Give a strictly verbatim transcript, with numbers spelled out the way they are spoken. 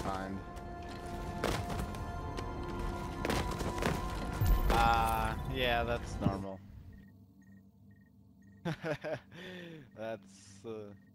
behind. Ah, uh, yeah, that's normal. That's uh